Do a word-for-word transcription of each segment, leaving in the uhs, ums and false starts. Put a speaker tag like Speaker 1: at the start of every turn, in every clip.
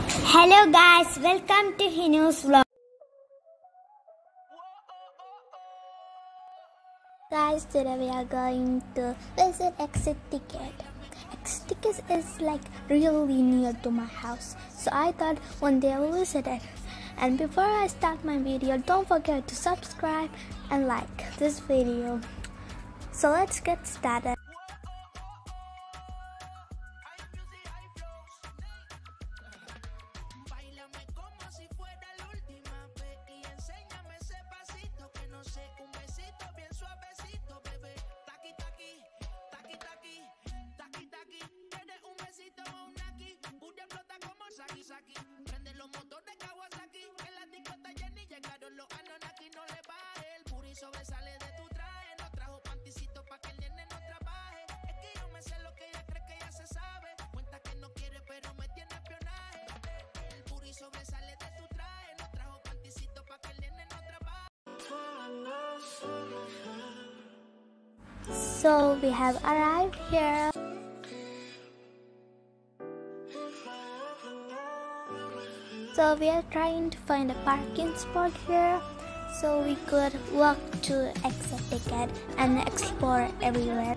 Speaker 1: Hello guys, welcome to Hinu's vlog. Guys, today we are going to visit Exit Ticket. Exit Ticket is like really near to my house, so I thought one day I will visit it. And before I start my video, don't forget to subscribe and like this video. So let's get started.
Speaker 2: Prende los motores Kawasaki, en la discota Jenny llegaron los Anonaki, no le baje, el puri sobresale de tu traje, no trajo panticito pa' que el nene no trabaje, es que yo me sé lo que ella cree que ya se sabe, cuenta que no quiere pero me tiene espionaje, el puri sobresale de tu traje, no trajo panticito pa' que el nene no trabaje.
Speaker 1: So we have arrived here. So we are trying to find a parking spot here so we could walk to Exit Ticket and explore everywhere.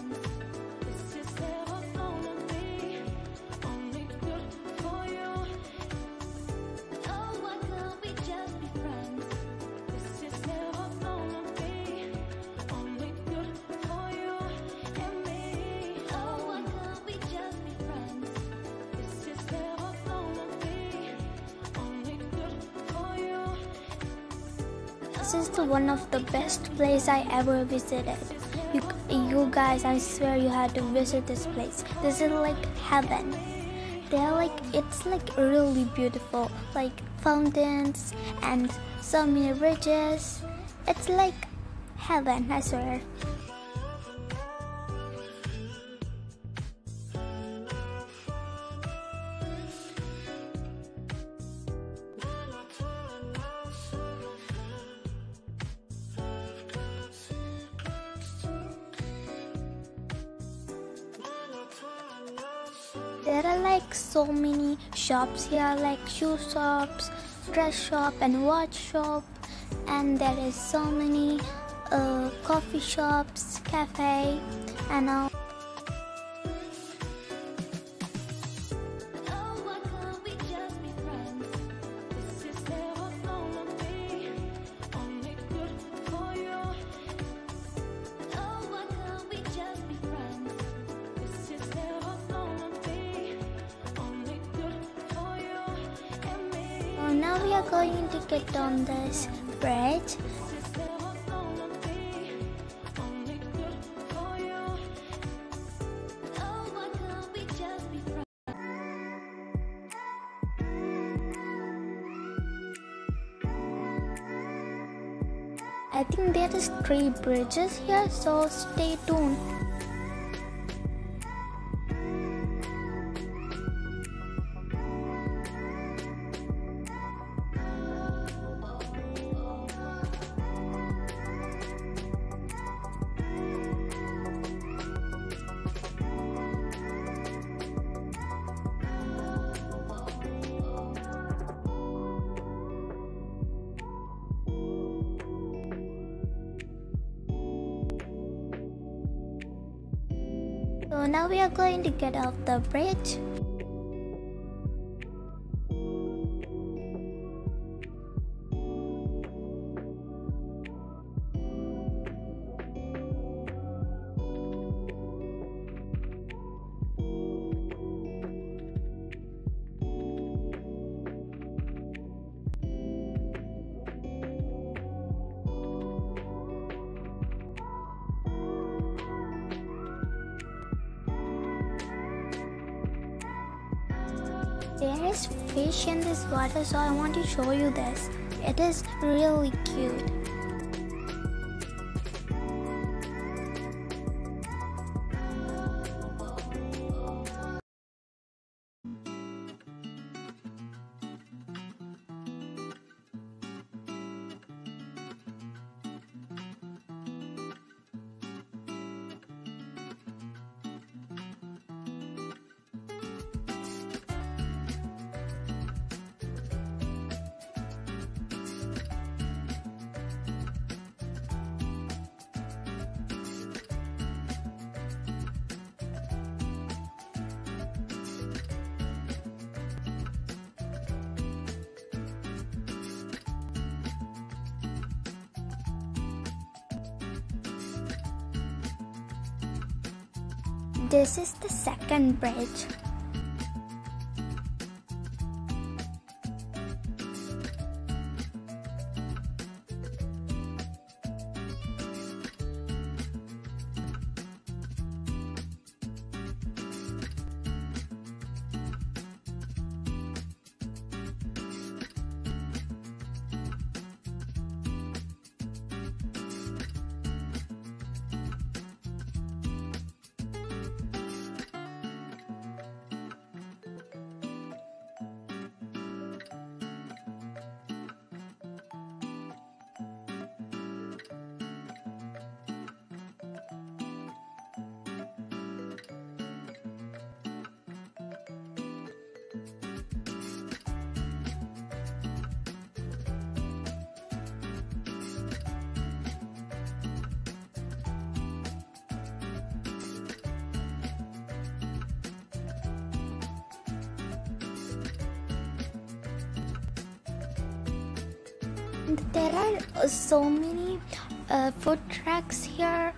Speaker 1: This is the one of the best place I ever visited. You, you guys, I swear you had to visit this place. This is like heaven. They're like, it's like really beautiful, like fountains and so many bridges. It's like heaven, I swear. There are like so many shops here, like shoe shops, dress shop and watch shop, and there is so many uh, coffee shops, cafe and all. Now we are going to get on this bridge. I think there is three bridges here, so stay tuned. So now we are going to get off the bridge. There is fish in this water, so I want to show you this. It is really cute. This is the second bridge. There are so many uh, food trucks here.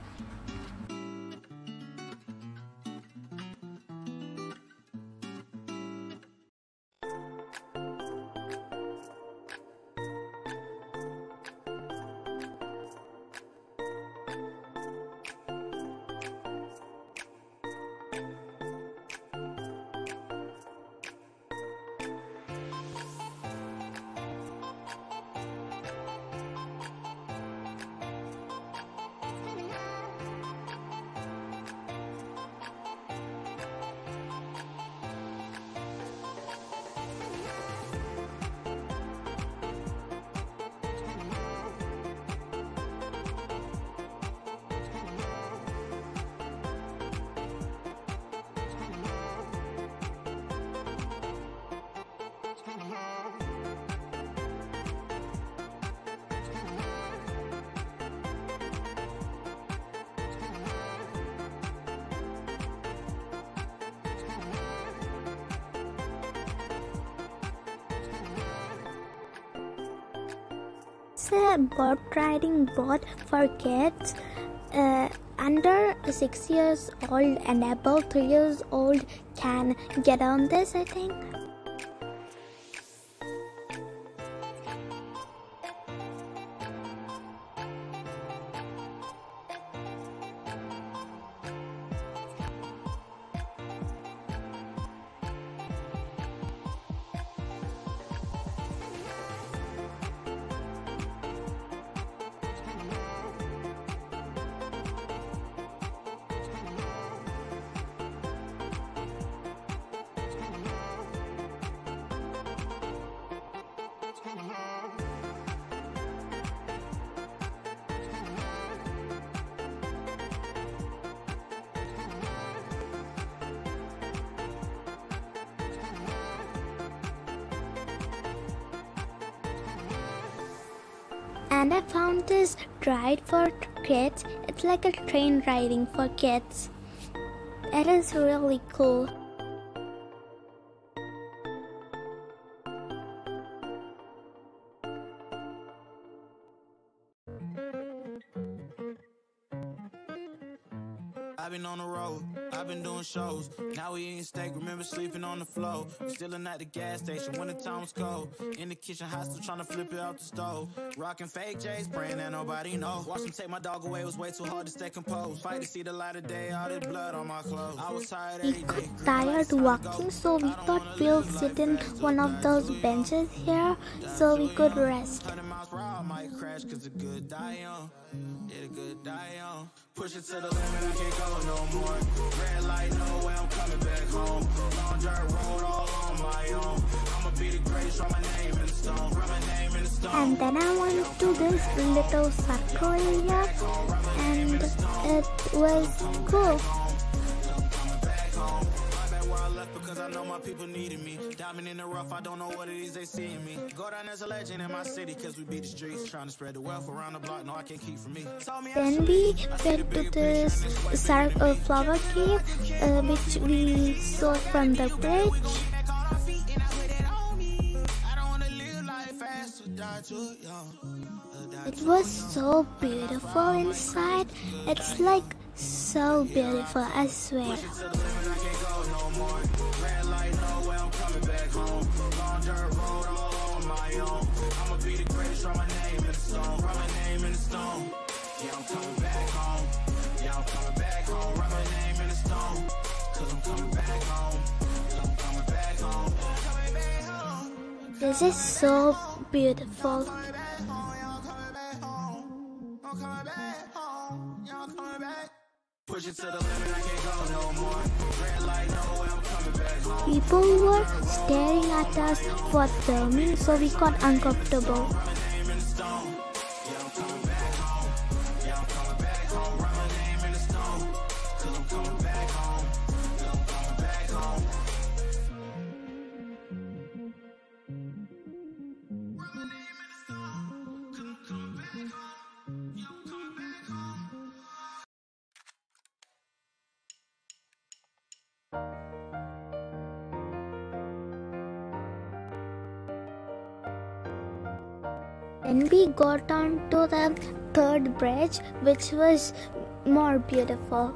Speaker 1: It's a boat riding boat for kids uh, under six years old and above three years old can get on this, I think. And I found this ride for kids. It's like a train riding for kids. It is really cool.
Speaker 2: I've been on the road, I've been doing shows. Now we eating steak, remember sleeping on the floor. We chillin' at the gas station when the time was cold. In the kitchen, hot still trying to flip it out the stove. Rockin' fake J's, praying that nobody know. Watch them take my dog away, it was way too hard to stay composed. Fight to see the light of day, all this blood on my clothes. I was tired every
Speaker 1: We
Speaker 2: day.
Speaker 1: got tired walking, so we thought we'll sit in one of those benches here so we could rest.
Speaker 2: one hundred miles per hour, I might crash cause a good die young. Yeah, a good die young. Push it to the limit, I can't go no more. Red light, no way, I'm coming back home. Long dirt road all on my own. I'ma be the greatest, write my name in the stone. Write my name in the stone.
Speaker 1: And then I went to this little circle area and it was cool.
Speaker 2: Because I know my people needed me. Diamond in the rough, I don't know what it is they see in me. Go down as a legend in my city, cause we beat the streets. Trying to spread the wealth around the block, no, I can't keep from me.
Speaker 1: Then we went to this cir- uh, flower cave, uh, which we saw from the bridge. It was so beautiful inside. It's like So beautiful, I swear. This is so beautiful. People were staring at us for filming, so we got uncomfortable. Then we got on to the third bridge, which was more beautiful.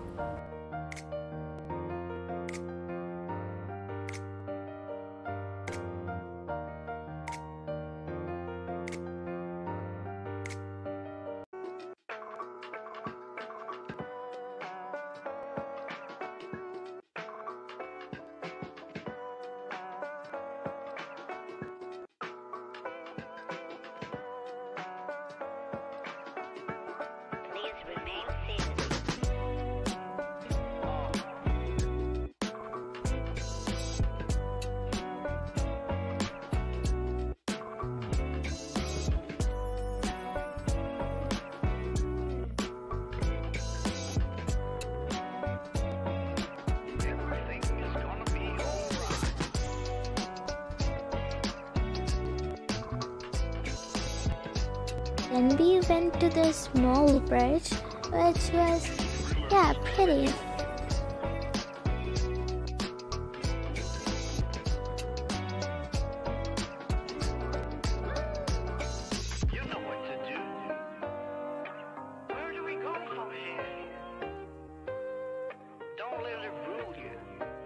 Speaker 1: Then we went to the small bridge, which was, yeah, pretty.
Speaker 3: You know what to do. Where do we go from here? Don't let it rule you.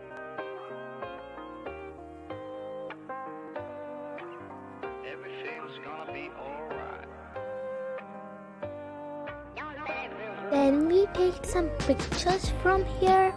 Speaker 3: Everything's gonna be alright.
Speaker 1: Then we take some pictures from here.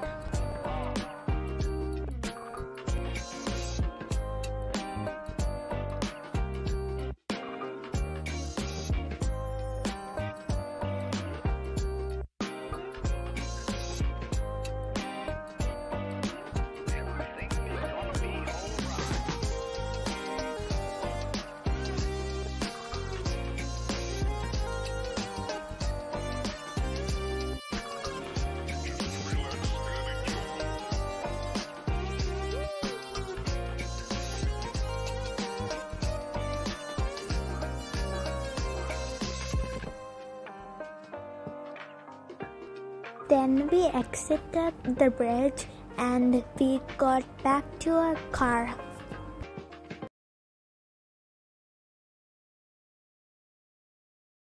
Speaker 1: Then we exited the bridge and we got back to our car.